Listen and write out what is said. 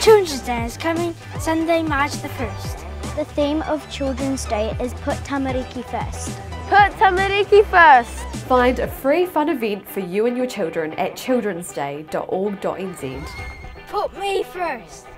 Children's Day is coming Sunday, March the 1st. The theme of Children's Day is Put Tamariki First. Put Tamariki first! Find a free fun event for you and your children at childrensday.org.nz. Put me first.